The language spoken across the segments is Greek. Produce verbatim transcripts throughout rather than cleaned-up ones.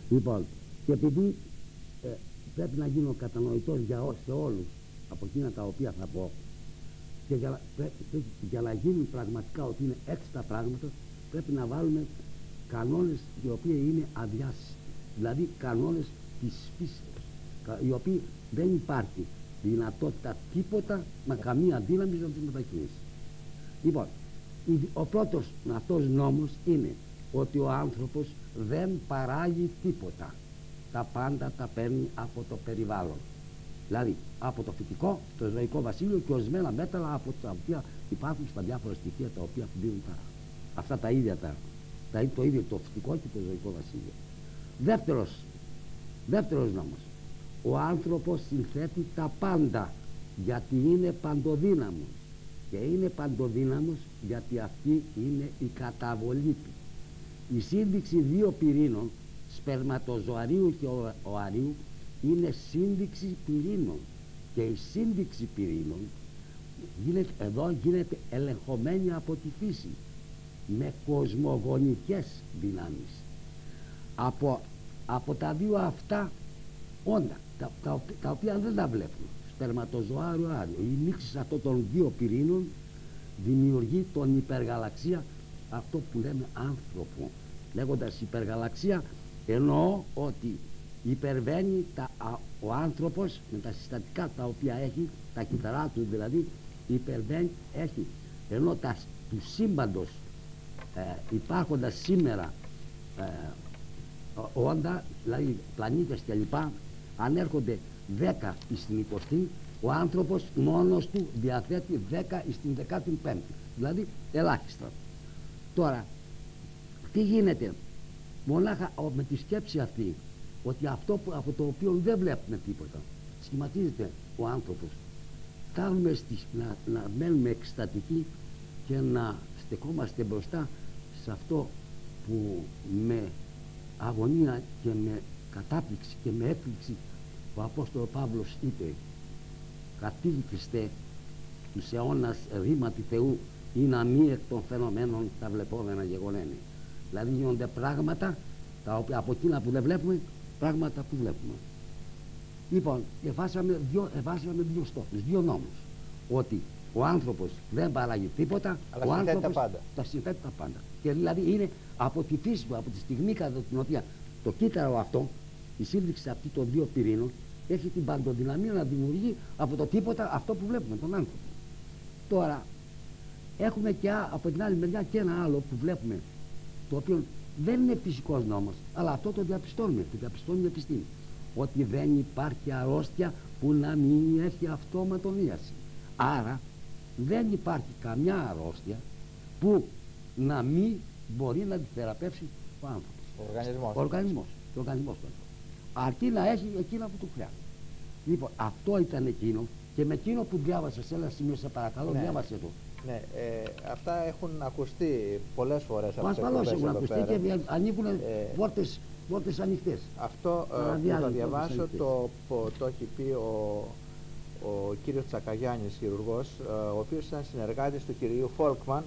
Λοιπόν, και επειδή ε, πρέπει να γίνω κατανοητός για, σε όλους από εκείνα τα οποία θα πω, και για, πρέπει, για να γίνουν πραγματικά ότι είναι έτσι τα πράγματα, πρέπει να βάλουμε κανόνες οι οποίοι είναι αδιάσυσοι, δηλαδή κανόνες της φύσεως, οι οποίοι δεν υπάρχει δυνατότητα τίποτα με καμία δύναμη να τους μετακινήσει. Λοιπόν, ο πρώτος αυτός νόμος είναι ότι ο άνθρωπος δεν παράγει τίποτα. Τα πάντα τα παίρνει από το περιβάλλον. Δηλαδή από το φυτικό, το ζωικό βασίλειο και ορισμένα μέταλλα από τα οποία υπάρχουν στα διάφορα στοιχεία τα οποία δίνουν τα, αυτά τα ίδια τα, τα, το ίδιο το φυτικό και το ζωικό βασίλειο. Δεύτερος, δεύτερος νόμος. Ο άνθρωπος συνθέτει τα πάντα γιατί είναι παντοδύναμος. Και είναι παντοδύναμος γιατί αυτή είναι η καταβολή του. Η σύνδεξη δύο πυρήνων, σπερματοζωαρίου και οαρίου, είναι σύνδεξη πυρήνων. Και η σύνδεξη πυρήνων γίνεται, εδώ γίνεται ελεγχομένη από τη φύση με κοσμογονικές δυνάμεις. Από, από τα δύο αυτά όντα, τα, τα, τα οποία δεν τα βλέπουμε, σπερματοζωάριο άριο, η μίξη αυτών των δύο πυρήνων δημιουργεί τον υπεργαλαξία, αυτό που λέμε άνθρωπο. Λέγοντας υπεργαλαξία εννοώ ότι υπερβαίνει τα, α, ο άνθρωπος με τα συστατικά τα οποία έχει, τα κύτταρά του δηλαδή, υπερβαίνει, έχει, ενώ τα του σύμπαντος ε, υπάρχοντας σήμερα ε, όντα, δηλαδή πλανήτες κλπ, αν έρχονται δέκα στην εικοστή, ο άνθρωπος μόνος του διαθέτει δέκα στην δεκάτη πέμπτη, δηλαδή ελάχιστα. Τώρα, τι γίνεται, μονάχα με τη σκέψη αυτή, ότι αυτό που, από το οποίο δεν βλέπουμε τίποτα, σχηματίζεται ο άνθρωπος, φτάνουμε στις, να, να μένουμε εκστατικοί και να στεκόμαστε μπροστά σε αυτό που με αγωνία και με κατάπληξη και με έκπληξη ο Απόστολος Παύλος είπε: κατήλικηστε τους αιώνας ρήματι Θεού ή να μη εκ των φαινομένων τα βλεπόμενα γεγονένει. Δηλαδή γίνονται πράγματα τα οποία από εκείνα που δεν βλέπουμε, πράγματα που βλέπουμε. Λοιπόν, εφάσαμε δύο, εφάσαμε δύο στόχους, δύο νόμους. Ότι ο άνθρωπος δεν παράγει τίποτα, αλλά ο άνθρωπος τα, πάντα. τα συνθέτει τα πάντα. Και δηλαδή είναι από τη φύση του, από τη στιγμή κατά την οποία το κύτταρο αυτό, η σύνδεξη αυτή των δύο πυρήνων, έχει την παντοδυναμία να δημιουργεί από το τίποτα αυτό που βλέπουμε, τον άνθρωπο. Τώρα, έχουμε και από την άλλη μεριά και ένα άλλο που βλέπουμε, το οποίο δεν είναι φυσικός νόμος, αλλά αυτό το διαπιστώνουμε, το διαπιστώνει η επιστήμη. Ότι δεν υπάρχει αρρώστια που να μην έχει αυτόματονίαση. Άρα, δεν υπάρχει καμιά αρρώστια που να μην μπορεί να τη θεραπεύσει ο άνθρωπος. Ο οργανισμός. Ο οργανισμός. Ο οργανισμός. Αρκεί να έχει εκείνα που του χρειάζεται. Λοιπόν, αυτό ήταν εκείνο, και με εκείνο που διάβασε σε ένα σημείο, σε παρακαλώ, ναι. διάβασε το. Ναι, ε, αυτά έχουν ακουστεί πολλές φορές από τις εκπομπές. Ασφαλώς έχουν ακουστεί και ανοίγουν ε, πόρτες, πόρτες ανοιχτές. Αυτό ε, που θα διαβάσω το, το, το έχει πει ο, ο κύριος Τσακαγιάννης, χειρουργός, ε, ο οποίος ήταν συνεργάτης του κυρίου Φόλκμαν,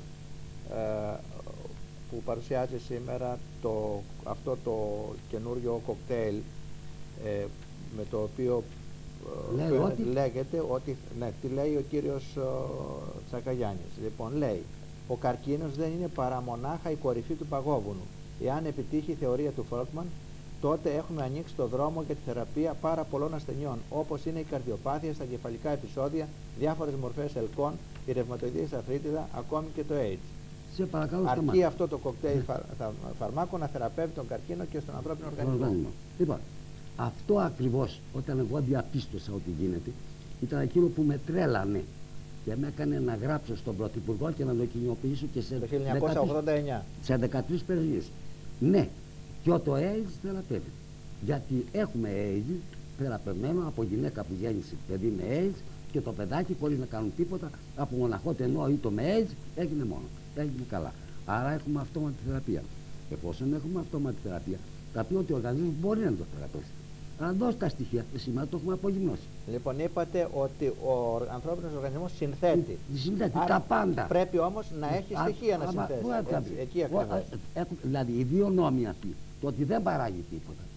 ε, που παρουσιάζει σήμερα το, αυτό το καινούριο κοκτέιλ, ε, με το οποίο Λέει ότι... λέγεται ότι, ναι, τι λέει ο κύριος ο, Τσακαγιάννης. Λοιπόν, λέει, ο καρκίνος δεν είναι παρά μονάχα η κορυφή του παγόβουνου. Εάν επιτύχει η θεωρία του Φόλκμαν, τότε έχουμε ανοίξει το δρόμο για τη θεραπεία πάρα πολλών ασθενειών, όπως είναι η καρδιοπάθεια, στα κεφαλικά επεισόδια, διάφορες μορφές ελκών, η ρευματοειδής αρθρίτιδα, ακόμη και το AIDS. Σε παρακαλώ, αρκεί σταμάτη. αυτό το κοκτέιλ φα, θα, φαρμάκων να θεραπεύει τον καρκίνο και στον ανθρώπινο οργανισμό. οργανισμό. Λοιπόν, αυτό ακριβώς όταν εγώ διαπίστωσα ότι γίνεται, ήταν εκείνο που με τρέλανε και με έκανε να γράψω στον Πρωθυπουργό και να το κοινοποιήσω και σε, το χίλια εννιακόσια ογδόντα εννιά. σε δεκατρείς περιοχές. Ναι, και το AIDS θεραπεύει. Γιατί έχουμε AIDS θεραπευμένο από γυναίκα που γέννησε παιδί με AIDS, και το παιδάκι χωρίς να κάνουν τίποτα, από μοναχότενο ή το με AIDS έγινε μόνο. Έγινε καλά. Άρα έχουμε αυτόματη θεραπεία. Εφόσον έχουμε αυτόματη θεραπεία, θα πει ότι ο οργανισμός μπορεί να το θεραπεύσει. Αλλά δώσει τα στοιχεία, σήμερα το έχουμε απογυμνώσει. Λοιπόν, είπατε ότι ο ανθρώπινος οργανισμός συνθέτει. Συνθέτει άρα τα πάντα. Πρέπει όμως να έχει στοιχεία να συνθέσει. Έτσι, εκεί ακριβώς. Δηλαδή, οι δύο νόμοι αυτοί, το ότι δεν παράγει τίποτα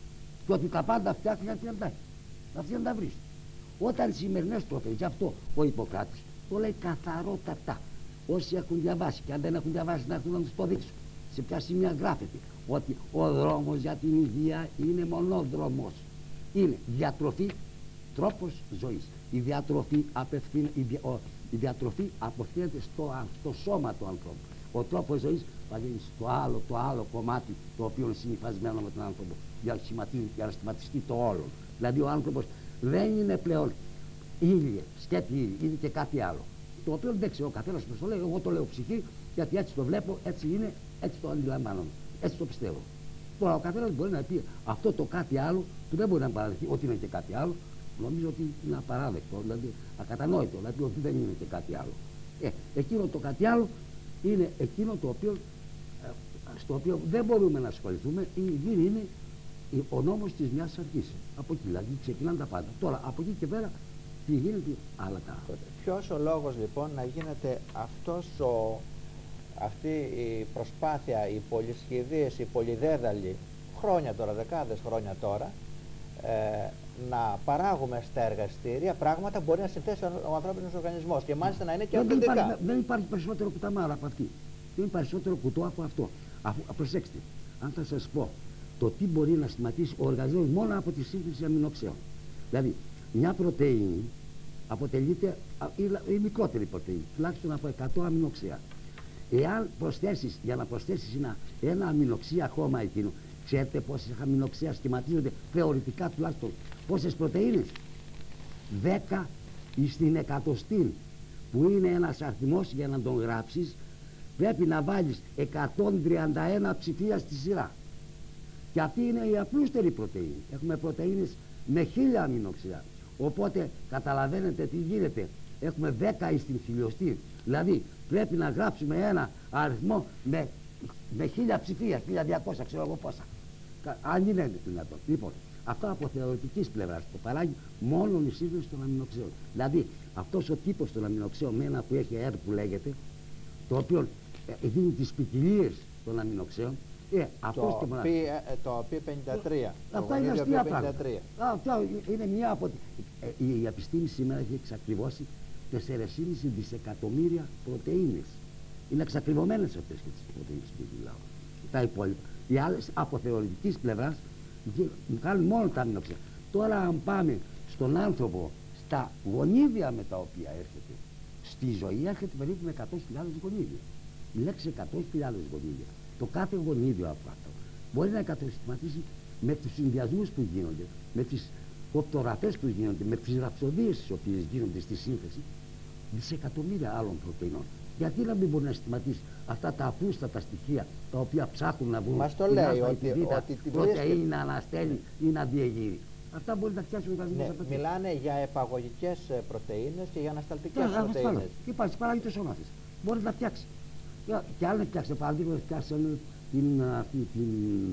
Και ότι τα πάντα φτιάχνει γιατί να τα έχει. Αυτή να τα βρει. Όταν οι σημερινές τροφές, γι' αυτό ο Ιπποκράτης το λέει καθαρότατα. Όσοι έχουν διαβάσει και αν δεν έχουν διαβάσει να έρθουν να τους το δείξουν. Σε ποια σημεία γράφεται ότι ο δρόμος για την υγεία είναι μονόδρομος. Είναι διατροφή, τρόπος ζωής. Η διατροφή, απευθύν, η, δια, ο, η διατροφή απευθύνεται στο, στο σώμα του ανθρώπου. Ο τρόπος ζωής πηγαίνει στο άλλο, το άλλο κομμάτι το οποίο είναι συνυφασμένο με τον άνθρωπο για να, για να σχηματιστεί το όλο. Δηλαδή ο άνθρωπος δεν είναι πλέον ήλιε, σκέτη ήλιε, είναι και κάτι άλλο. Το οποίο δεν ξέρω ο καθένας πώς το λέει, εγώ το λέω ψυχή, γιατί έτσι το βλέπω, έτσι είναι, έτσι το αντιλαμβάνομαι, έτσι το πιστεύω. Τώρα ο καθένας μπορεί να πει αυτό το κάτι άλλο, του δεν μπορεί να παραδεχθεί ότι είναι και κάτι άλλο, νομίζω ότι είναι απαράδεκτο, δηλαδή ακατανόητο, δηλαδή ότι δεν είναι και κάτι άλλο. Ε, εκείνο το κάτι άλλο είναι εκείνο το οποίο, ε, στο οποίο δεν μπορούμε να ασχοληθούμε, η υγιεινή είναι ο νόμος της μιας αρχής. Από εκεί δηλαδή ξεκινάνε τα πάντα. Τώρα από εκεί και πέρα τι γίνεται άλλα τα άλλα. Ποιος ο λόγος λοιπόν να γίνεται αυτός ο, αυτή η προσπάθεια, οι πολυσχηδίες, οι πολυδέδαλοι, χρόνια τώρα, δεκάδες χρόνια τώρα, ε, να παράγουμε στα εργαστήρια πράγματα μπορεί να συνθέσει ο, ο ανθρώπινος οργανισμός και μάλιστα να είναι και αυθεντικά. Δεν, δεν υπάρχει περισσότερο κουταμάρα από αυτή. Δεν υπάρχει περισσότερο κουτό από αυτό. Αφού, προσέξτε, αν θα σας πω το τι μπορεί να σχηματίσει ο οργανισμός μόνο από τη σύνθεση αμινοξέων. Δηλαδή, μια πρωτεΐνη αποτελείται, η μικρότερη πρωτεΐνη, τουλάχιστον από εκατό αμινοξέα. Εάν προσθέσεις, για να προσθέσεις ένα, ένα αμινοξέα ακόμα εκείνο, ξέρετε πόσες αμινοξέα σχηματίζονται θεωρητικά τουλάχιστον, πόσες πρωτεΐνες? δέκα στην εκατοστή, που είναι ένας αριθμός για να τον γράψεις, πρέπει να βάλεις εκατόν τριάντα ένα ψηφία στη σειρά. Και αυτή είναι η απλούστερη πρωτεΐνη. Έχουμε πρωτεΐνες με χίλια αμινοξέα. Οπότε καταλαβαίνετε τι γίνεται. Έχουμε δέκα στην χιλιοστή. Δηλαδή πρέπει να γράψουμε ένα αριθμό με, με χίλια ψηφία, χίλια διακόσια, ξέρω εγώ πόσα. Αν είναι δυνατόν. Λοιπόν, αυτό από θεωρητικής πλευράς το παράγει μόνο η σύνδεση των αμινοξέων. Δηλαδή αυτός ο τύπος των αμινοξέων με ένα που έχει R που λέγεται, το οποίο ε, δίνει τις ποικιλίες των αμινοξέων. Ε, το, και πι, ε, το πι πενήντα τρία. Αυτά είναι αστεία πράγματα. Αυτό είναι μια από... Ε, η επιστήμη σήμερα έχει εξακριβώσει τέσσερα κόμμα πέντε δισεκατομμύρια πρωτεΐνες. Είναι εξακριβωμένες αυτές και τις πρωτεΐνες που μιλάω. Τα υπόλοιπα. Οι άλλες από θεωρητικής πλευράς βγάλουν μόνο τα αμινοξέα. Τώρα αν πάμε στον άνθρωπο, στα γονίδια με τα οποία έρχεται, στη ζωή έρχεται περίπου με εκατό χιλιάδες γονίδια. Η λέξη εκατό χιλιάδες γονίδια. Το κάθε γονίδιο από αυτό μπορεί να κατοσχηματίσει με τους συνδυασμούς που γίνονται, με τις οπτογραφές που γίνονται, με τις ραψοδίες τις οποίες γίνονται στη σύνθεση δισεκατομμύρια άλλων πρωτεϊνών. Γιατί να μην μπορεί να συστηματίσει αυτά τα απλούστατα στοιχεία τα οποία ψάχνουν να βρουν μας το λέει ότι, ότι την πρωτεΐνη να αναστέλει ή να διεγείρει. Αυτά μπορεί να φτιάξει ο οργανισμός. Ναι, μιλάνε για επαγωγικές πρωτεΐνες και για ανασταλτικές πρωτεΐνες. Υπάρχει, παράγει το σώμα της. Μπορεί να φτιάξει. Και άλλοι φτιάξαν, παραδείγματος, φτιάξαν την, αυτή, την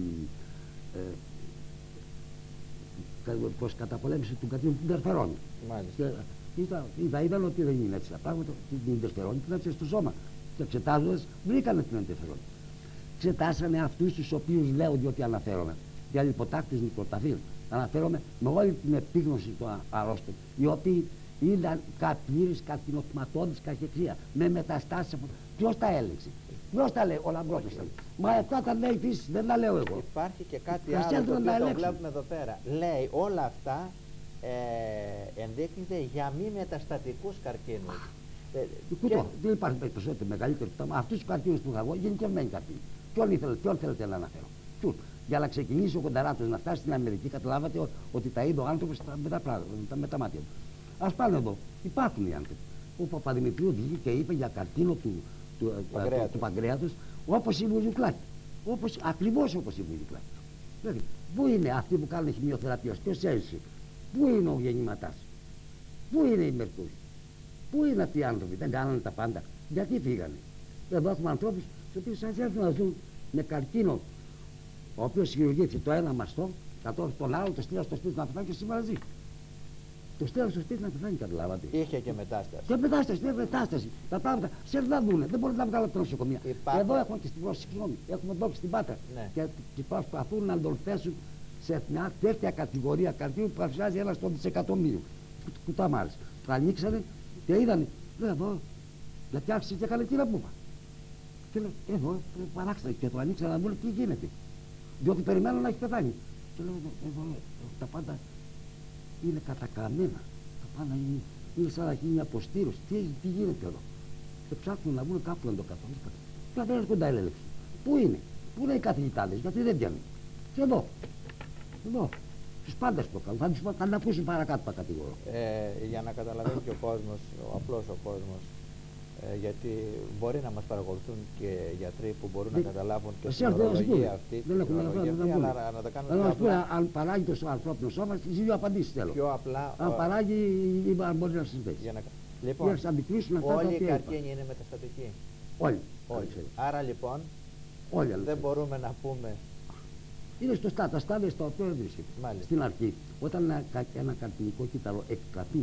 ε, προς καταπολέμηση του καρκίνου, την ιντερφερόνη. Είδα, είδαν ότι δεν είναι έτσι τα πράγματα, την ιντερφερόνη την έτσι στο σώμα. Και εξετάζοντας βρήκανε την ιντερφερόνη. Εξετάσανε αυτούς τους οποίους λέω ότι αναφέρομαι. Για λιποτάκτης νικροταφείλ. Αναφέρομαι με όλη την επίγνωση των αρρώστων, οι οποίοι ήταν πλήρης καρκινοκυματώδης καχεξία, με μεταστάσεις από... Ποιος τα έλεγξε? Ποιος τα λέει? Ο Λαμπρότος τα λέει. Μα αυτά τα λέει η φύση, δεν τα λέω εγώ. Υπάρχει και κάτι άλλο το οποίο το βλέπουμε εδώ πέρα. Λέει όλα αυτά ε, ενδείκνυται για μη μεταστατικούς καρκίνους. Ε, και... Δεν υπάρχει περισσότερο μεγαλύτερο κουτάμα. Αυτούς τους καρκίνους που είχα εγώ γενικευμένοι καρκίνοι. Ποιον ήθελε, ποιον θέλετε να αναφέρω? Ποιον? Για να ξεκινήσει ο Κονταράτος να φτάσει στην Αμερική, καταλάβατε ότι τα είδε ο άνθρωπος με τα, πράγματα, με τα μάτια του. Ας πάνε εδώ, υπάρχουν οι άνθρωποι. Ο Παπαδημητρίου βγήκε και είπε για καρκίνο του, του, Παγκρέατος. του, του Παγκρέατος, όπως η Βουζουκλάκη. Όπως, ακριβώς όπως η Βουζουκλάκη. Δηλαδή, πού είναι αυτοί που κάνουν χημειοθεραπεία, ποιος έζησε, πού είναι ο γεννηματάς, πού είναι η Μερκούρη, πού είναι αυτοί οι άνθρωποι, δεν κάνανε τα πάντα, γιατί φύγανε? Εδώ έχουμε ανθρώπους οι οποίοι σας έρθουν να ζουν με καρκίνο, ο οποίος χειρουργήθηκε το ένα μαστό, κατόρθωσε τον άλλο, το στείλα στο σπίτι να πεθάνει και σήμερα ζει. Το στέλνω στο σπίτι να πεθάνει, καταλάβατε. Είχε και μετάσταση. Και μετάσταση, δεν μετάσταση. Τα πράγματα σε να δούνε, δεν μπορεί να βγάλει από τα νοσοκομεία. Υπάρχει... Εδώ έχουμε και στην πρόσφυγη, συγγνώμη, έχουμε εδώ και στην Πάτρα. Ναι. Και, και προσπαθούν να τον θέσουν σε μια τέτοια κατηγορία καρκίνου που παρουσιάζει ένα στο δισεκατομμύριο. Κουταμάρες. Το ανοίξανε και είδανε, λέει εδώ, γιατί άρχισε και έκανε εκείνα που είπα. Και λέει, εδώ, παράξανε και το ανοίξανε να δουν τι γίνεται. Διότι περιμένουν να έχει πεθάνει. Και λέω, εδώ, εδώ, τα πάντα είναι κατακαμμένα. Τα πάντα είναι, είναι σαν να γίνει μια αποστήρωση. Τι, τι γίνεται εδώ. Και ψάχνουν να βρουν κάπου να το καθόλου. Και δεν έρχονται έλεγχοι. Πού είναι, πού είναι οι καθηγητάδες, γιατί δεν βγαίνουν. Και εδώ, εδώ. Τους πάντες το κάνουν. Θα τους θα τα ακούσουν παρακάτω τα κατηγορώ. Ε, για να καταλαβαίνει και ο κόσμος, ο απλός ο κόσμος, ε, γιατί μπορεί να μας παρακολουθούν και γιατροί που μπορούν να καταλάβουν και στην ορολογία αυτή, δεν έχουμε να αυτή, αλλά να τα κάνουμε πιο απλά. απλά. Αν παράγει το ανθρώπινο σώμα, τις δύο απαντήσεις θέλω. Πιο απλά. Αν παράγει ή αν μπορεί να συνδέσει. Για να... Λοιπόν, όλοι οι καρκίνοι είναι μεταστατικοί. Όλοι. Όλοι. Άρα λοιπόν, όλοι δεν μπορούμε να πούμε. Είναι στο στά, τα στάδια στα οποία βρίσκεται. Μάλιστα. Στην αρχή, όταν ένα, ένα καρκινικό κύτταρο επικρατεί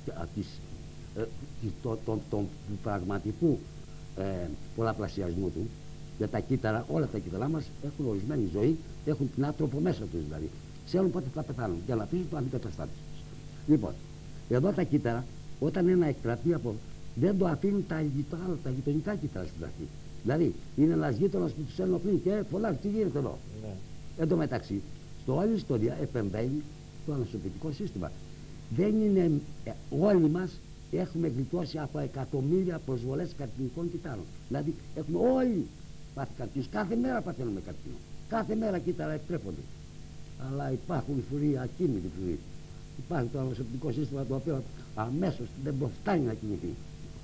ε, τον το, το, το, πραγματικού ε, πολλαπλασιασμού του, για τα κύτταρα, όλα τα κύτταρά μας έχουν ορισμένη ζωή, έχουν την άνθρωπο μέσα τους δηλαδή. Ξέρουν πότε θα πεθάνουν για να αφήσουν το αντικαταστάτη τους. Λοιπόν, εδώ τα κύτταρα, όταν ένα εκκρατεί από. Δεν το αφήνουν τα, τα, τα γειτονικά κύτταρα στην αρχή. Δηλαδή, είναι ένας γείτονας που τους ενοχλεί και πολλά, τι γίνεται εδώ. Ναι. Εν τω μεταξύ, στο όλη ιστορία επεμβαίνει το ανοσοποιητικό σύστημα. Δεν είναι, ε, όλοι μας έχουμε γλιτώσει από εκατομμύρια προσβολές καρκινικών κυττάρων. Δηλαδή, έχουμε όλοι πάθει καρκίνους. Κάθε μέρα παθαίνουμε καρκίνο. Κάθε μέρα κύτταρα εκτρέπονται. Αλλά υπάρχουν φουροί, ακίνητοι φουροί. Υπάρχει το ανοσοποιητικό σύστημα το οποίο αμέσως δεν προφτάνει να κινηθεί.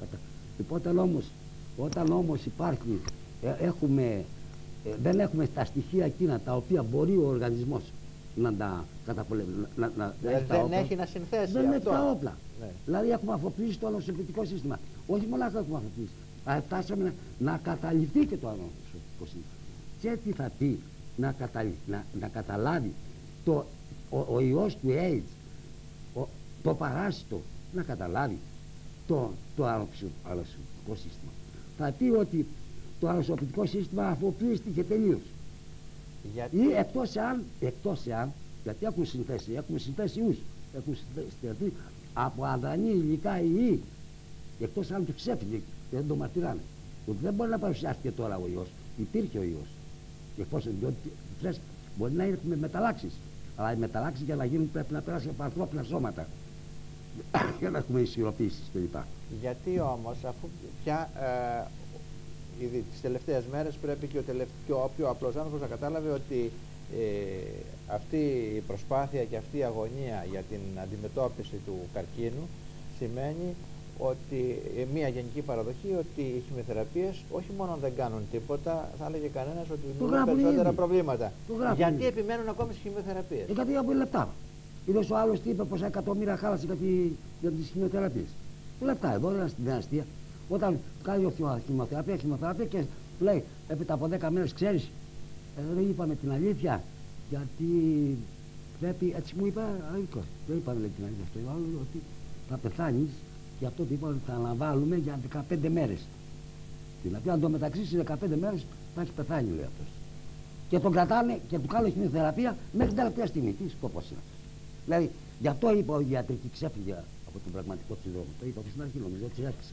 Οπότε όμως, όταν όμως υπάρχει, ε, έχουμε. Ε, δεν έχουμε τα στοιχεία εκείνα τα οποία μπορεί ο οργανισμός να τα καταπολεμήσει. Να, να, να έχει δεν έχει να συνθέσει δεν αυτό. έχει τα όπλα. Ναι. Δηλαδή έχουμε αφοπλίσει το ανοσοποιητικό σύστημα. Όχι μόνο έχουμε αφοπλίσει. Αλλά φτάσαμε να, να καταληφθεί και το ανοσοποιητικό σύστημα. Και τι θα πει να, καταλη, να, να καταλάβει το, ο, ο ιός του AIDS, ο, το παράσιτο, να καταλάβει το, το ανοσοποιητικό σύστημα. Θα πει ότι το ανοσοποιητικό σύστημα αφοπλίστηκε τελείως. Γιατί... Ή εκτός εάν, εκτός εάν, γιατί έχουν συνθέσει, έχουμε συνθέσει ιούς, έχουν συνθέσει από αδρανή υλικά ιή, εκτός αν του ξέφυγε και δεν το μαρτυράνε. Ότι δεν μπορεί να παρουσιάστηκε τώρα ο ιός, υπήρχε ο ιός. Και εφόσον διότι μπορεί να είναι με μεταλλάξεις, αλλά οι μεταλλάξεις για να γίνουν πρέπει να περάσουν από ανθρώπινα σώματα. Για να έχουμε ισχυροποίησεις κλπ. Γιατί όμως, αφού πια ε, ήδη τις τελευταίες μέρες πρέπει και ο, τελευ... και ο πιο απλός άνθρωπος να κατάλαβε ότι ε, αυτή η προσπάθεια και αυτή η αγωνία για την αντιμετώπιση του καρκίνου σημαίνει ότι ε, μια γενική παραδοχή ότι οι χημειοθεραπείες όχι μόνο δεν κάνουν τίποτα, θα έλεγε κανένας ότι δημιουργούν περισσότερα ήδη προβλήματα. Γιατί ήδη επιμένουν ακόμη στις χημειοθεραπείες. Ε, γιατί από λεπτά. Είδες ο άλλος τι είπε, πόσα εκατομμύρια χάλασε για τις χημειοθεραπείες. Λεπτά εδώ είναι στην αστεία. Όταν κάνει ο χημειοθεραπεία, χημειοθεραπεία και λέει έπειτα από δέκα μέρες, ξέρεις, ε, δεν είπαμε την αλήθεια, γιατί πρέπει, έτσι μου είπε, αλήθεια, δεν είπαμε την αλήθεια αυτό, είπαμε ότι θα πεθάνεις και αυτό το είπαμε θα αναβάλουμε για δεκαπέντε μέρες. Δηλαδή αν το μεταξύ στις δεκαπέντε μέρες θα έχει πεθάνει, λέει αυτός. Και τον κρατάνε και του κάνουν χημειοθεραπεία μέχρι την τελευταία στιγμή. Τι σκοπός είναι αυτός. Δηλαδή γι' αυτό είπα ο ιατρική ξέφυγε από τον πραγματικό του δρόμο. Το είπα στην αρχή, νομίζω ότι άρχισε.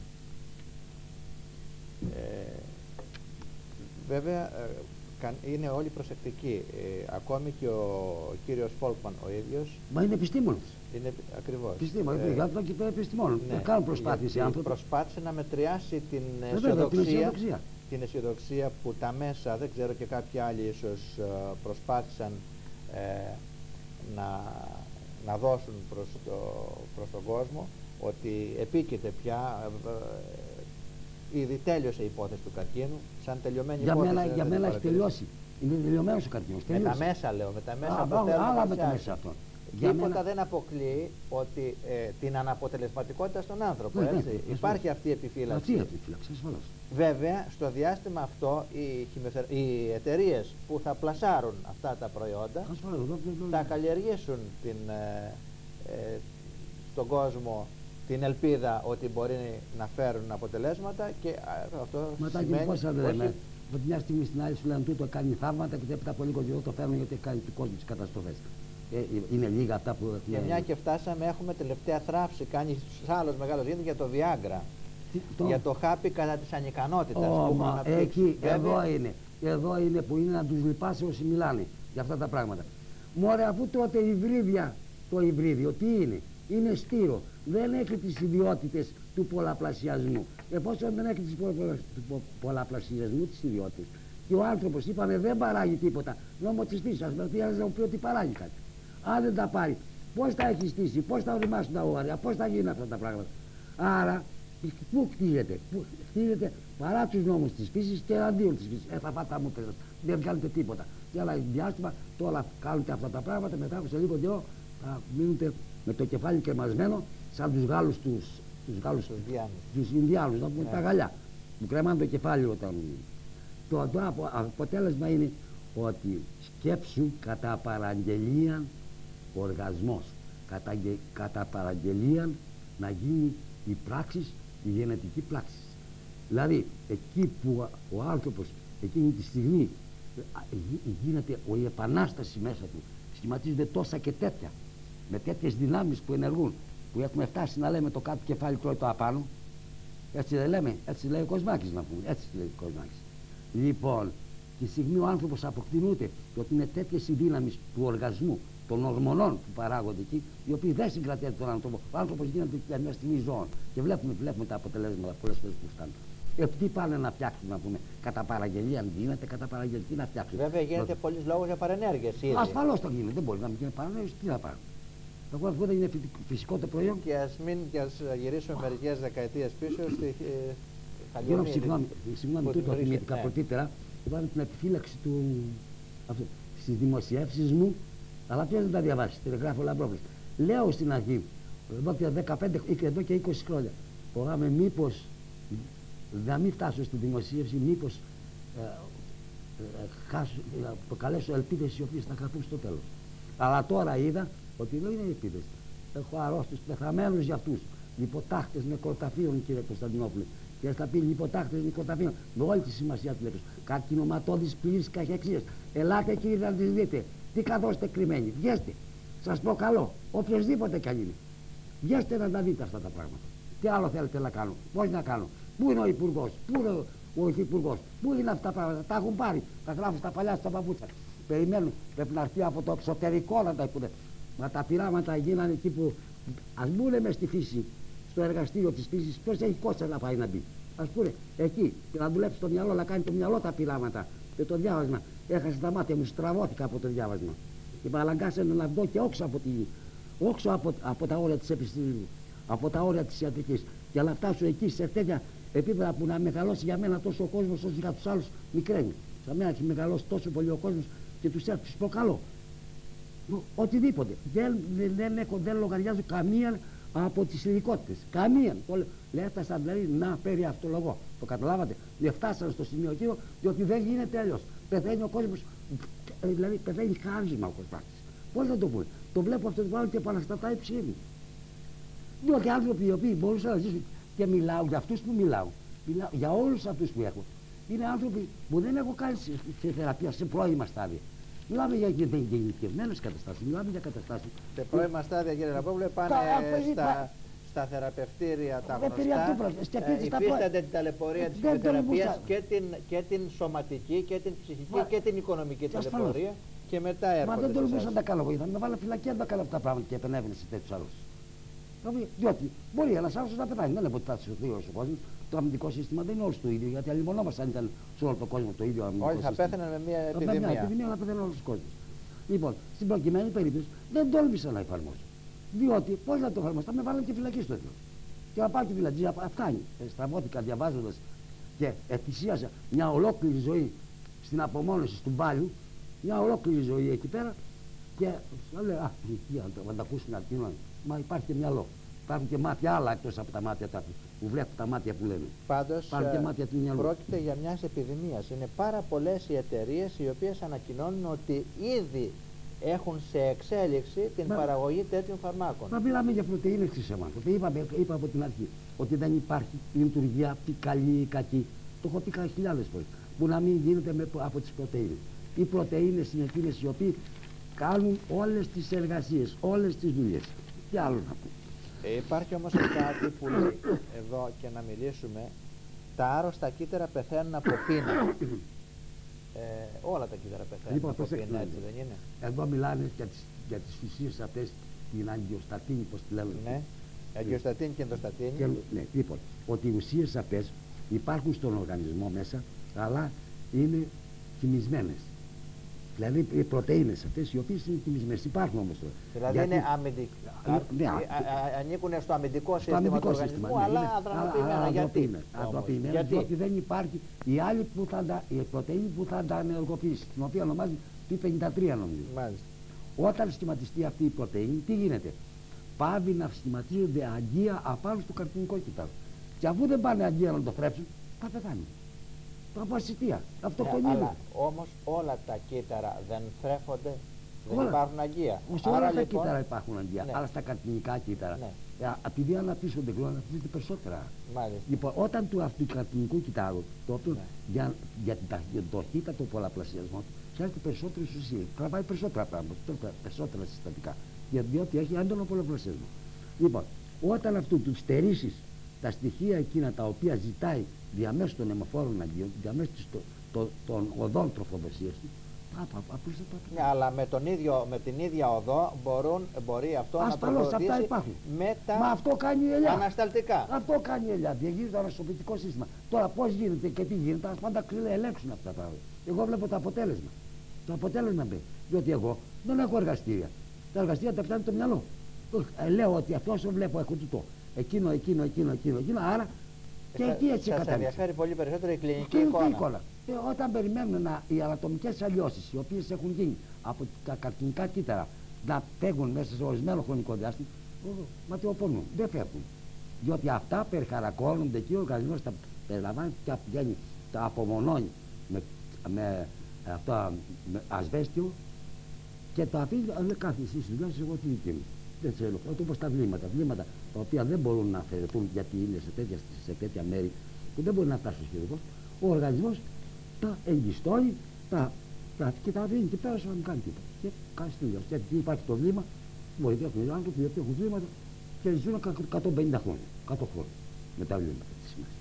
Ε, βέβαια ε, είναι όλοι προσεκτικοί, ε, ακόμη και ο κύριος Φόλκμαν ο ίδιος. Μα είναι επιστήμονας. Είναι ακριβώς. Επιστήμονας, ε, γι' αυτό και το επιστήμονο. Ναι, κάνουν προσπάθειες οι άνθρωποι. Προσπάθησε να μετριάσει την ε, αισιοδοξία, την, την αισιοδοξία που τα μέσα, δεν ξέρω και κάποιοι άλλοι ίσως προσπάθησαν ε, να, να δώσουν προς, το, προς τον κόσμο, ότι επίκειται πια. Ε, Ήδη τέλειωσε η υπόθεση του καρκίνου, σαν τελειωμένη για υπόθεση. Μένα, για μένα έχει τελειώσει. Είναι τελειωμένος ο καρκίνος. Με τα μέσα λέω, με τα μέσα. Α, που άλλα, άλλα με τα μέσα αυτό. Τίποτα μένα... δεν αποκλείει ότι ε, την αναποτελεσματικότητα στον άνθρωπο. Ναι, έτσι. ναι, ναι, υπάρχει αυτή η επιφύλαξη. Αυτή η επιφύλαξη, ασφαλώς. Βέβαια, στο διάστημα αυτό οι, χημεθερ... οι εταιρείες που θα πλασάρουν αυτά τα προϊόντα ασφαλώς, εδώ, εδώ, εδώ. θα καλλιεργήσουν την, ε, ε, στον κόσμο την ελπίδα ότι μπορεί να φέρουν αποτελέσματα και αυτό Μετά σημαίνει πώς θα λέμε, Από τη μια στιγμή στην άλλη σου λένε τούτο κάνει θαύματα και έπειτα από λίγο καιρό το φέρνουν γιατί κάνει του κόσμου τις καταστροφές. Ε, είναι λίγα αυτά που. Και μια και φτάσαμε, έχουμε τελευταία θράψη. Κάνει άλλο μεγάλο γίνεται για το Viagra. Τι, το... Για το χάπι κατά τη ανικανότητα. Oh, εκεί, βέβαια. Εδώ είναι. Εδώ είναι που είναι να του λυπάσαι όσοι μιλάνε για αυτά τα πράγματα. Μωρέ, αφού τότε η υβρίδια, το υβρίδιο τι είναι, είναι στήρο. Δεν έχει τις ιδιότητες του πολλαπλασιασμού. Εφόσον δεν έχει τις του πολλαπλασιασμού τις ιδιότητες. Και ο άνθρωπος είπαμε δεν παράγει τίποτα. Νόμο της φύσης, ας με να μου πει ότι παράγει κάτι. Αν δεν τα πάρει, πώς θα έχει στήσει, πώς θα οριμάσουν τα όρια, πώς θα γίνουν αυτά τα πράγματα. Άρα, πού κτίζεται, πού κτίζεται παρά τους νόμους της φύσης και εναντίον της φύσης. Ε, θα πάτε μου πέρα, δεν βγάλετε τίποτα. Και άλλα διάστημα, τώρα κάνετε αυτά τα πράγματα, μετά από σε λίγο καιρό θα μείνετε με το κεφάλι κρεμασμένο, σαν τους Γάλλους τους, τους Γάλλους, τους Ινδιάνους, να πούμε yeah. τα γαλιά, που κρεμάνε το κεφάλι όταν. Το, το απο, αποτέλεσμα είναι ότι σκέψου κατά παραγγελία οργασμός, κατά, κατά παραγγελία να γίνει η πράξη, η γενετική πράξη. Δηλαδή εκεί που ο άνθρωπος εκείνη τη στιγμή γίνεται η επανάσταση μέσα του, σχηματίζονται τόσα και τέτοια, με τέτοιες δυνάμεις που ενεργούν, που έχουμε φτάσει να λέμε το κάτω κεφάλι τρώει το απάνω. Έτσι δεν λέμε, έτσι λέει ο Κοσμάκης να πούμε, έτσι λέει ο Κοσμάκης. Λοιπόν, τη στιγμή ο άνθρωπος αποκτηνούται και ότι είναι τέτοιες οι δύναμεις του οργασμού, των ορμονών που παράγονται εκεί, οι οποίοι δεν συγκρατιέται τον άνθρωπο. Ο άνθρωπος γίνεται για μια στιγμή ζώων και βλέπουμε, βλέπουμε τα αποτελέσματα πολλές φορές που φτάνουν. Ε, τι πάνε να φτιάξουν, να πούμε, κατά παραγγελία, αν γίνεται, κατά παραγγελία, τι να φτιάξουν. Βέβαια γίνεται Λό... πολλής λόγος για παρενέργειες. Ασφαλώς το γίνεται, δεν μπορεί να μην γίνει παρενέργειες, τι να πάρουν. Εγώ αυτό δεν είναι φυσικό το προϊόν. Και ας μην και ας γυρίσουμε μερικές δεκαετίες πίσω στη ε, Χαλιονίδη. Συγγνώμη, συγγνώμη τούτο θυμήθηκα ναι. πρωτήτερα. Είπαμε την επιφύλαξη του στις δημοσιεύσεις μου, αλλά ποιος δεν τα διαβάσει, τηλεγράφω Λαμπρόφης. Λέω στην αρχή, εδώ και δεκαπέντε εδώ και είκοσι χρόνια, φοβάμαι μήπως να μην φτάσω στη δημοσίευση, μήπως ε, ε, χάσω, ε, προκαλέσω ελπίδες οι οποίες θα χαθούν στο τέλος. Αλλά τώρα είδα ότι δεν είναι ελπίδες. Έχω αρρώστους πεθαμένους για αυτούς. Λιποτάχτες νεκροταφείων, κύριε Κωνσταντινόπουλε. Και θα πει λιποτάχτες νεκροταφείων. Με όλη τη σημασία του λέξης. Καρκινωματώδης πλήρης καχεξίας. Ελάτε κύριε να τις δείτε. Τι καθόστε κρυμμένοι. Βγέστε. Σας προκαλώ. Οποιοςδήποτε κι αν είναι. Βγέστε να τα δείτε αυτά τα πράγματα. Τι άλλο θέλετε να κάνω. Πώς να κάνω. Πού είναι ο υπουργός. Πού είναι ο υφυπουργός. Πού είναι αυτά τα πράγματα. Τα έχουν πάρει. Τα γράφουν στα παλιά στα παπούτσα. Περιμένουν. Πρέπει να έρθει από το εξωτερικό να τα υποθέσουν. Μα τα πειράματα γίνανε εκεί που ας μπουν μες στη φύση, στο εργαστήριο της φύσης, ποιος έχει κόστα να πάει να μπει. Ας πούνε εκεί και να δουλέψει το μυαλό, να κάνει το μυαλό τα πειράματα και το διάβασμα. Έχασε τα μάτια μου, στραβώθηκα από το διάβασμα. Και με αναγκάσανε να βγω και όξω από, τη, όξω από, από τα όρια της επιστήμης, από τα όρια της ιατρικής. Και να φτάσω εκεί σε τέτοια επίπεδα που να μεγαλώσει για μένα τόσο ο κόσμος όσο για τους άλλους μικραίνει. Σε μένα έχει μεγαλώσει τόσο πολύ ο κόσμος και τους έρθει προκαλώ. Οτιδήποτε. Δεν, δεν, δεν, έχω, δεν λογαριάζω καμία από τις ειδικότητες. Καμία. Λέει, έφτασα δηλαδή να περί αυτολογώ. Το καταλάβατε. Δεν φτάσανε στο σημείο εκείνο, διότι δεν γίνεται αλλιώς. Πεθαίνει ο κόσμος, δηλαδή πεθαίνει χάρισμα ο Κοσμάκης. Πώς θα το πούμε. Το βλέπω αυτό το πράγμα και επαναστατάει η ψυχή μου. Διότι άνθρωποι οι οποίοι μπορούσαν να ζήσουν και μιλάω για αυτούς που μιλάω. Μιλάω για όλους αυτούς που έχω. Είναι άνθρωποι που δεν έχω κάνει σε θεραπεία σε πρώιμα στάδια. Μιλάμε για γενικευμένες καταστάσεις, μιλάμε για καταστάσεις. Σε πρώιμα στάδια, κύριε Λαμπρόφουλε, πάνε στα, στα θεραπευτήρια τα γνωστά, ε, υφίστανται την ταλαιπωρία της φυσιοθεραπείας και την, και την σωματική και την ψυχική Μα, και την οικονομική ταλαιπωρία και μετά έρχονται. Μα δεν τολμούσα να τα κάνω εγώ, θα με βάλω φυλακή να τα κάνω αυτά τα πράγματα και επενέβαινε σε τέτοιους άλλους. Διότι μπορεί ένας άνθρωπος να πεθάνει, δεν είναι ότι θα σωθεί ο κόσμος. Το αμυντικό σύστημα δεν είναι όλο το ίδιο, γιατί αλλημονόμαστε αν ήταν σε όλο τον κόσμο το ίδιο αμυντικό σύστημα. Όχι, θα πέθανε με μια επιδημία. Με μια επιδημία να πεθαίνει όλο ο κόσμο. Λοιπόν, στην προκειμένη περίπτωση δεν τόλμησα να εφαρμόσω. Διότι πώς να το εφαρμόσω, θα με βάλουν και φυλακή στο τέλος. Και να πάω και φυλακή, φτάνει. Στραβώθηκα διαβάζοντας και εθυσίασα μια ολόκληρη ζωή στην απομόνωση του μπάλιου, μια ολόκληρη ζωή εκεί πέρα. Και θα λέω, α, να τα ακούσουν αρτήνων, μα υπάρχει και μυαλό. Υπάρχουν και μάτια άλλα εκτός από τα μάτια τα που βλέπουν τα μάτια που λένε. Πάντως πρόκειται για μια επιδημία. Είναι πάρα πολλές οι εταιρείες οι οποίες ανακοινώνουν ότι ήδη έχουν σε εξέλιξη την Μα... παραγωγή τέτοιων φαρμάκων. Μα μιλάμε για πρωτεΐνες της αίματος. Είπα, είπα από την αρχή ότι δεν υπάρχει λειτουργία αυτή καλή ή κακή. Το έχω πει χιλιάδες φορές. που να μην γίνεται με, από τις πρωτεΐνες. Οι πρωτεΐνες είναι εκείνες οι οποίοι κάνουν όλες τις εργασίες, όλες τις δουλειές. Τι άλλο να πω. Ε, υπάρχει όμως κάτι που λέει εδώ και να μιλήσουμε. Τα άρρωστα κύτταρα πεθαίνουν από πείνα. Ε, όλα τα κύτταρα πεθαίνουν Λοιπόν, από πείνα, έτσι δεν είναι? Εδώ μιλάνε για τις, για τις ουσίες αυτές, την αγκιοστατίνη, πώς τη λέμε. Ναι, αγκιοστατίνη και ενδοστατίνη. Και, ναι, λοιπόν, ότι οι ουσίες αυτές υπάρχουν στον οργανισμό μέσα, αλλά είναι χυμισμένες. Δηλαδή οι πρωτεΐνες αυτές οι οποίες είναι χυμισμένες. Υπάρχουν όμως τώρα. Δηλαδή γιατί... είναι αμυντικ... ναι, ανήκουν στο αμυντικό στο σύστημα αμυντικό του σύστημα, οργανισμού, ναι, αλλά είναι, αδρανοποιημένα. Γιατί? Αδρανοποιημένα, διότι δεν υπάρχει η άλλη που θα τα, η πρωτεΐνη που θα τα ενεργοποιήσει, την οποία ονομάζει πι πενήντα τρία νομίζω. Μάλιστα. Όταν σχηματιστεί αυτή η πρωτεΐνη, τι γίνεται? Πάβει να σχηματίζονται αγκία απάνω στο καρκινικό κύτταρο. Και αφού δεν πάνε αγκία να το θρέψουν, θα πεθάνει. Από ασυτεία, αυτοκτονία. Ναι, αλλά όμως όλα τα κύτταρα δεν θρέφονται, δεν όλα. Υπάρχουν αγκία. Σε όλα τα λοιπόν... κύτταρα υπάρχουν αγκία, ναι. Αλλά στα καρκινικά κύτταρα, ναι. επειδή αναπτύσσονται γλώνα, αναπτύσσονται περισσότερα. Μάλιστα. Λοιπόν, όταν του αυτού του καρκινικού κυττάρου, το οποίο ναι. για, για, για, για το ταχύτατο πολλαπλασιασμό του, χρειάζεται περισσότερες ουσίες. Τραβάει περισσότερα πράγματα, περισσότερα συστατικά. Διότι έχει έντονο πολλαπλασιασμό. Λοιπόν, όταν αυτού του στερήσεις τα στοιχεία εκείνα τα οποία ζητάει διαμέσου των αιμοφόρων αγκίων, διαμέσου το, το, των οδών τροφοδοσίας του, απλώς δεν το ναι, αλλά με, τον ίδιο, με την ίδια οδό μπορούν, μπορεί αυτό ασφαλώς, να τροφοδοτήσει με τα Μα αυτό κάνει η ελιά. ανασταλτικά. Αυτό κάνει η ελιά. Διαγείρει το ανασωπητικό σύστημα. Τώρα πώς γίνεται και τι γίνεται, ας πάντα ελέγξουν αυτά τα πράγματα. Εγώ βλέπω το αποτέλεσμα. Το αποτέλεσμα μπαίνει. Διότι εγώ δεν έχω εργαστήρια. Τα εργαστήρια τα φτάνει το μυαλό. Ε, λέω ότι αυτό όσο βλέπω έχω τούτο. Εκείνο, εκείνο, εκείνο, εκείνο, εκείνο. Άρα και ε, εκεί έτσι κατάληξε. Σας ενδιαφέρει πολύ περισσότερο η κλινική, κλινική εικόνα. εικόνα. Και όταν περιμένουν να, οι ανατομικές αλλοιώσεις οι οποίες έχουν γίνει από τα καρκινικά κύτταρα να φεύγουν μέσα σε ορισμένο χρονικό διάστημα, ματαιοπονούν, δεν φεύγουν. Διότι αυτά περιχαρακώνονται και ο οργανισμός τα περιλαμβάνει και βγαίνει, τα απομονώνει με, με, αυτό, με ασβέστιο και το αφήνει, λέει κάθε εσύ δουλειά εγώ τη δική μου. Δεν ξέρω, όπως τα βλήματα, βλήματα τα οποία δεν μπορούν να αφαιρεθούν γιατί είναι σε τέτοια, σε τέτοια μέρη που δεν μπορεί να φτάσει στο χειρουργό, ο οργανισμός τα εγκιστώνει, τα, τα, και τα αφήνει και πέρα να μην κάνει τίποτα. Και κάνει τη δουλειά. Γιατί υπάρχει το βλήμα, μπορεί να έχουν άνθρωποι που έχουν βλήματα και ζουν εκατόν πενήντα χρόνια, εκατό χρόνια με τα βλήματα της σημασίας.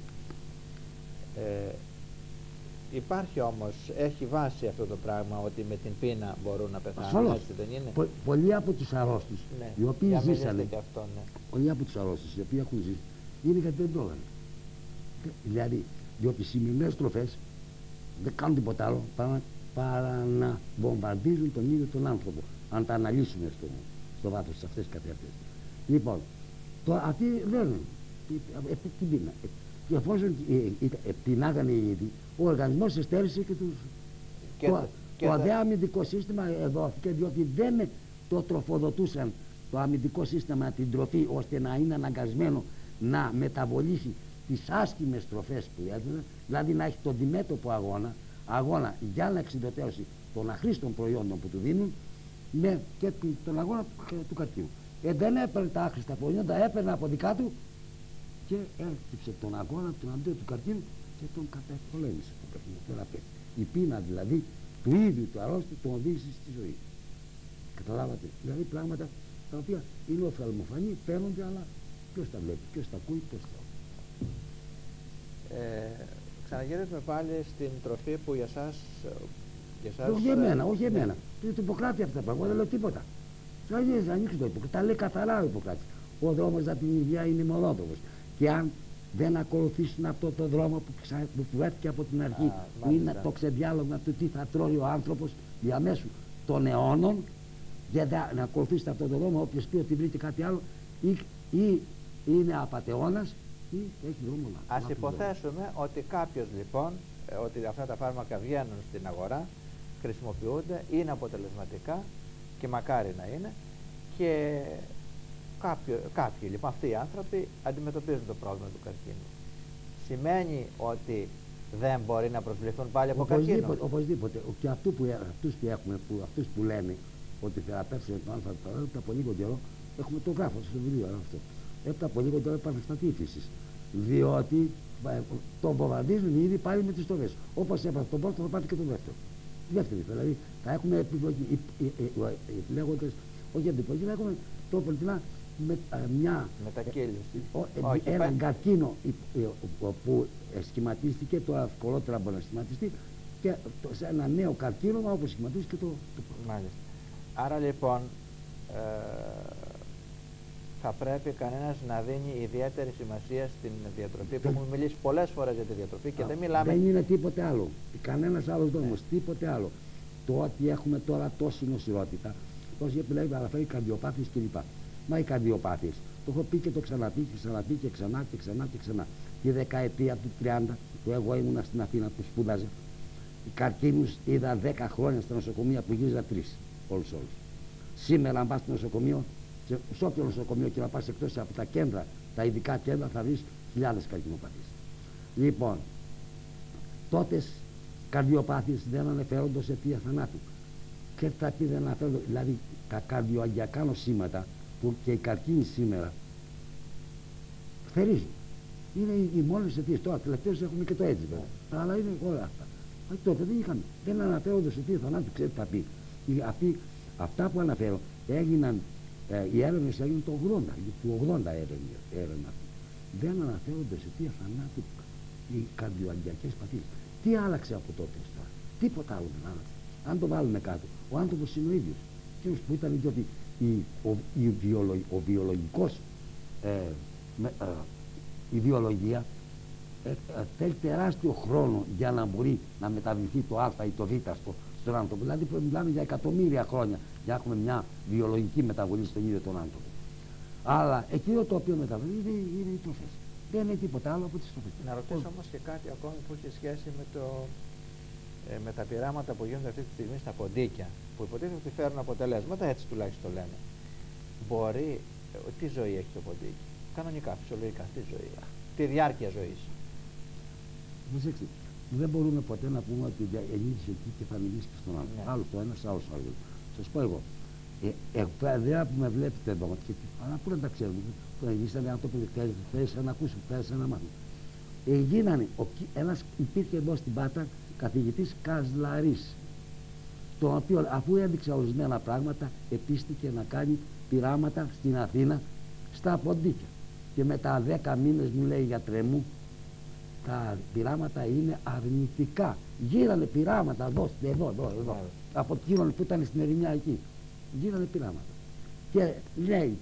Ε, υπάρχει όμως, έχει βάση αυτό το πράγμα ότι με την πείνα μπορούν να πεθάνουν, έτσι δεν είναι? Πο, πολλοί από τους αρρώστους, ναι. οι οποίοι ζήσανε, και αυτό, ναι. πολλοί από τους αρρώστους οι οποίοι έχουν ζήσει, είναι γιατί δεν το έκαναν. Δηλαδή, διότι οι σημερινές τροφές δεν κάνουν τίποτα άλλο παρά, παρά να βομβαρδίζουν τον ίδιο τον άνθρωπο. Αν τα αναλύσουμε στο, στο βάθος σε αυτές τις καθεαυτές. Λοιπόν, το, αυτοί δεν επί την πείνα. Και εφόσον ε, ε, ε, πεινάγανε ήδη, ο οργανισμός εστέρισε και τους. Και το το, το αδέ αμυντικό σύστημα δόθηκε διότι δεν το τροφοδοτούσαν το αμυντικό σύστημα την τροφή ώστε να είναι αναγκασμένο να μεταβολήσει τις άσχημες τροφές που έδινε, δηλαδή να έχει τον αντιμέτωπο αγώνα, αγώνα για να εξειδωτεύσει των αχρήστων προϊόντων που του δίνουν με και τον αγώνα του, του καρκίνου. Ε, δεν έπαιρνε τα άχρηστα προϊόντα, έπαιρνε από δικά του και έκτυψε τον αγώνα τον αντίον του καρκίνου και τον καταπολέμησε τον καρκίνο. Η πείνα δηλαδή του ίδιου του αρρώστου τον οδήγησε στη ζωή. Καταλάβατε, δηλαδή πράγματα τα οποία είναι οφθαλμοφανή, φαίνονται, αλλά ποιος τα βλέπει, ποιος τα ακούει, ποιος τα. Ε, ξαναγυρίζουμε πάλι στην τροφή που για σας, για σας όχι εμένα, όχι εμένα. Είναι το Ιπποκράτη αυτά τα πράγματα, δεν λέω τίποτα. Ξαναγυρίζει, ανοίξει το Ιπποκράτη, τα λέει καθαρά ο Ιπποκράτης. Ο δρόμος για την υγεία είναι μονόδρομος. Και αν δεν ακολουθήσουν αυτό το δρόμο που, ξα... που βρέθηκε από την αρχή, Α, που είναι το ξεδιάλογμα του τι θα τρώει ο άνθρωπος διαμέσου των αιώνων, για να ακολουθήσετε αυτό το δρόμο, όποιος πει ότι βρήκε κάτι άλλο, ή, ή είναι απατεώνας, ή έχει δρόμο να. Ας υποθέσουμε ότι κάποιος λοιπόν, ότι αυτά τα φάρμακα βγαίνουν στην αγορά, χρησιμοποιούνται, είναι αποτελεσματικά και μακάρι να είναι, και Κάποιοι, κάποιοι λοιπόν αυτοί οι άνθρωποι αντιμετωπίζουν το πρόβλημα του καρκίνου. Σημαίνει ότι δεν μπορεί να προσβληθούν πάλι από οπωσδήποτε, καρκίνο? Οπωσδήποτε. Και αυτού που, αυτούς που έχουμε, που, αυτούς που λένε ότι θεραπεύσουν το α, έπειτα από λίγο καιρό, έχουμε το γράφω στο βιβλίο αυτό. Έπειτα από λίγο καιρό υπάρχουν στατή φύσης. Διότι τον βομβαρδίζουν ήδη πάλι με τις στοβές. Όπως έπαθε τον πρώτο, θα πάθει και τον δεύτερο. Τη δεύτερη, δηλαδή θα έχουμε επιπλοκή, λέγοντας, όχι επιπλοκή, θα έχουμε το πολιτικά με μια μετακύληση. Έναν καρκίνο που σχηματίστηκε, το ευκολότερα μπορεί να σχηματιστεί, και σε ένα νέο καρκίνωμα όπως σχηματίστηκε το, το πρώτο. Μάλιστα. Άρα λοιπόν ε, θα πρέπει κανένας να δίνει ιδιαίτερη σημασία στην διατροφή, που έχουμε μιλήσει πολλές φορές για τη διατροφή και Α, δεν μιλάμε... Δεν είναι τίποτε άλλο, κανένας άλλος δρόμος, ναι. τίποτε άλλο. Το ότι έχουμε τώρα τόση νοσηρότητα, τόση επιλέγει να αναφέρει καρδιοπάθειες κλπ. Μα οι καρδιοπάθειες, το έχω πει και το ξαναπεί και ξαναπεί και ξανά και ξανά και ξανά. Τη δεκαετία του τριάντα, που εγώ ήμουνα στην Αθήνα που σπούδαζα, οι καρκίνους είδα δέκα χρόνια στα νοσοκομεία που γύριζα τρεις, όλους όλους. Σήμερα αν πας στο νοσοκομείο, σε, σε όποιο νοσοκομείο και να πας εκτός από τα κέντρα, τα ειδικά κέντρα, θα βρεις χιλιάδες καρκινοπαθείς. Λοιπόν, τότε καρδιοπάθειες δεν αναφέρονται σε αιτία θανάτου. Και θα πει δεν αναφέρονται, δηλαδή τα καρδιοαγγειακά νοσήματα που και οι καρκίνοι σήμερα θερίζουν. Είναι οι, οι μόνες αιτίες. Τώρα τελευταίως έχουμε και το έτσι βέβαια. Αλλά είναι όλα αυτά. Αλλά τότε δεν είχαμε. Δεν αναφέρονται σε αιτία θανάτου, ξέρετε τι θα πει. Οι, αυτοί, αυτά που αναφέρω έγιναν, ε, οι έρευνες έγιναν το ογδόντα, του ογδόντα έρευνα. Δεν αναφέρονται σε αιτία θανάτου οι καρδιοαγγειακές παθήσεις. Τι άλλαξε από τότε τώρα? Τίποτα άλλο δεν άλλαξε. Αν το βάλουμε κάτω, ο άνθρωπος είναι ο ίδιος. Εκείνος που ήταν και ότι η, ο, η βιολο, ο βιολογικός, ε, με, ε, η βιολογία ε, ε, θέλει τεράστιο χρόνο για να μπορεί να μεταβληθεί το α ή το β στο, στον άνθρωπο. Δηλαδή μιλάμε για εκατομμύρια χρόνια για να έχουμε μια βιολογική μεταβολή στον ίδιο τον άνθρωπο. Αλλά εκείνο το οποίο μεταβολεί είναι, είναι οι τροφές. Δεν είναι τίποτα άλλο από τις τροφές. Να ρωτήσω όμως και κάτι ακόμη που έχει σχέση με, το, ε, με τα πειράματα που γίνονται αυτή τη στιγμή στα ποντίκια, που υποτίθεται ότι φέρουν αποτελέσματα, έτσι τουλάχιστον λένε. Μπορεί, ε, τι ζωή έχει το ποντίκι? Κανονικά, φυσιολογικά, τι ζωή, τη διάρκεια ζωής. Προσέξτε, δεν μπορούμε ποτέ να πούμε ότι ενήλυσε εκεί και θα μιλήσει και στον άλλο. Ναι. Άλλο το ένας, άλλος άλλο. Σας πω εγώ. Ε, ε, παιδιά που με βλέπετε εδώ, και, αλλά πού να τα ξέρουμε, που εγγύσανε άνθρωποι που θέλησαν να ακούσουν, θέλησαν να μάθουν. Ε, γίνανε, ο, ένας υπήρχε εδώ στην Πάτρα καθηγητής Καζλαρής, τον οποίο αφού έδειξε ορισμένα πράγματα, επίστηκε να κάνει πειράματα στην Αθήνα στα ποντίκια. Και μετά δέκα μήνες μου λέει, γιατρέ μου, τα πειράματα είναι αρνητικά. Γύρανε πειράματα εδώ, εδώ, εδώ, εδώ, από εκείνον που ήταν στην Ερημιά εκεί. Γίνανε πειράματα. Και λέει,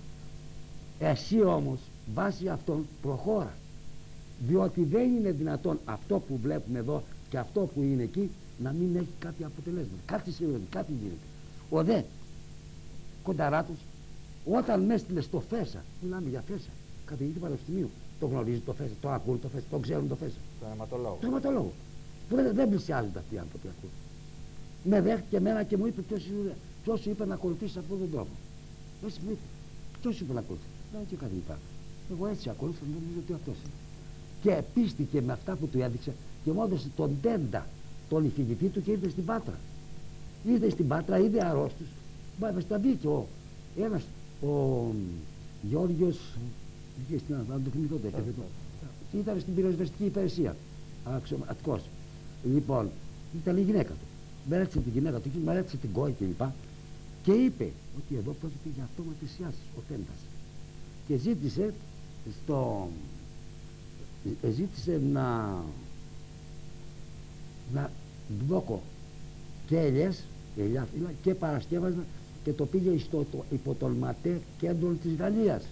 εσύ όμως βάσει αυτόν προχώρα. Διότι δεν είναι δυνατόν αυτό που βλέπουμε εδώ και αυτό που είναι εκεί να μην έχει κάποια αποτελέσματα. Κάτι συμβαίνει, κάτι γίνεται. Ο δε Κονταράτος, όταν με έστειλε στο Φέσα, μιλάμε για Φέσα, καθηγητή πανεπιστημίου, το γνωρίζει το Φέσα, το ακούν το Φέσα, το ξέρουν το Φέσα. Το αιματολόγο. Το αιματολόγο. Που δεν, δεν πλησιάζονται αυτοί οι άνθρωποι ακούν. Με δέχτηκε εμένα και μου είπε ποιος σου είπε να ακολουθήσει αυτόν τον τρόπο. Έτσι μου είπε. Ποιος σου είπε να ακολουθήσει? Λέω και καθηγητά. Εγώ έτσι ακολούθησα, νομίζω ότι αυτός είναι. Και πίστηκε με αυτά που του έδειξε και μου έδωσε τον Τέντα, τον υφηγητή του, και ήρθε στην Πάτρα. Ήρθε στην Πάτρα, είδε αρρώστους. Μα στα βγήκε ο ένας, ο Γιώργος, να το θυμηθώ το έκανε, ήταν στην πυροσβεστική υπηρεσία, Αττικός. Λοιπόν, ήταν η γυναίκα του. Μελέτησε την γυναίκα του, μελέτησε την κόρη κλπ. Και, και είπε ότι εδώ πρόκειται για αυτόματες σιάσεις, ο Τέντας. Και ζήτησε στο... ζήτησε να να δώκω και ελιές, ελιά φύλλα, και παρασκεύασμα, και το πήγε στο το υποτολματέ κέντρο της Γαλλίας.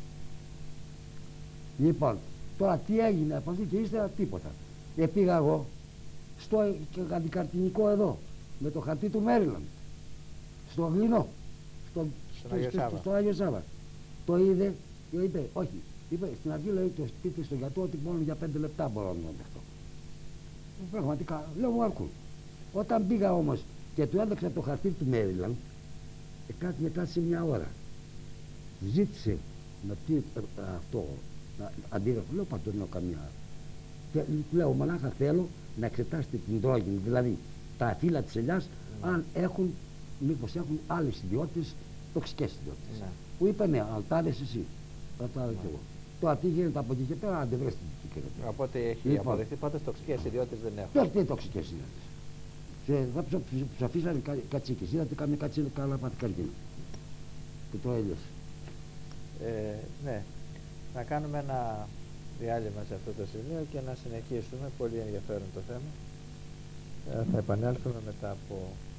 Λοιπόν, τώρα τι έγινε από αυτή και ύστερα? Τίποτα. Και πήγα εγώ στο αντικαρτινικό εδώ, με το χαρτί του Μέριλαντ, στο Γλυνό, στο, στο, στο, στο, στο Άγιο Σάβα. Το είδε και είπε, όχι, είπε, στην αρχή λέει το σπίτι στο γιατρό ότι μόνο για πέντε λεπτά μπορώ να δεχτώ. Πραγματικά, λέω μου αρκούν. Όταν πήγα όμως και του έδειξα το χαρτί του Μέριλαντ, ε, κάτι μετά σε μια ώρα ζήτησε να πει ε, αυτό, να, αντίγραφο. Λέω πάντως δεν έχω καμία. Και λέω μονάχα θέλω να εξετάσετε την τρόγινη, δηλαδή τα φύλλα της ελιάς, mm. αν έχουν, μήπως έχουν άλλες ιδιότητες, τοξικές ιδιότητες. Mm. Που είπε ναι, αλτάδες εσύ. Θα το άλλο κι εγώ. Τώρα τι γίνεται από εκεί και πέρα, αν δεν βρει την κυκλοφορία. Οπότε έχει Λοιπόν. αποδεχτεί πάντως τοξικές ιδιότητες δεν έχουν. Τώρα τι τοξικές ιδιότητες. Και θα ψοφίσανε κατσίκες. Είδατε κάμια κατσίκα καλά πάθη καρκίνο. Και το έλειωσε. Ε, ναι. Να κάνουμε ένα διάλειμμα σε αυτό το σημείο και να συνεχίσουμε. Πολύ ενδιαφέρον το θέμα. Ε, θα επανέλθουμε μετά από...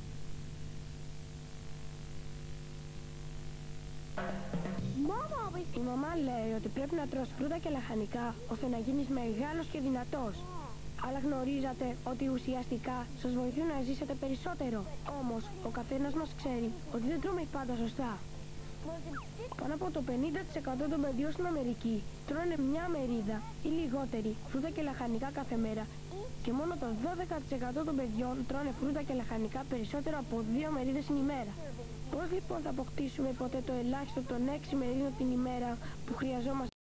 Η μαμά λέει ότι πρέπει να τρως φρούτα και λαχανικά ώστε να γίνεις μεγάλος και δυνατός. Αλλά γνωρίζατε ότι ουσιαστικά σας βοηθούν να ζήσετε περισσότερο. Όμως, ο καθένας μας ξέρει ότι δεν τρώμε πάντα σωστά. Πάνω από το πενήντα τοις εκατό των παιδιών στην Αμερική τρώνε μια μερίδα ή λιγότερη φρούτα και λαχανικά κάθε μέρα και μόνο το δώδεκα τοις εκατό των παιδιών τρώνε φρούτα και λαχανικά περισσότερο από δύο μερίδες την ημέρα. Πώς λοιπόν θα αποκτήσουμε ποτέ το ελάχιστο των έξι μερίδων την ημέρα που χρειαζόμαστε?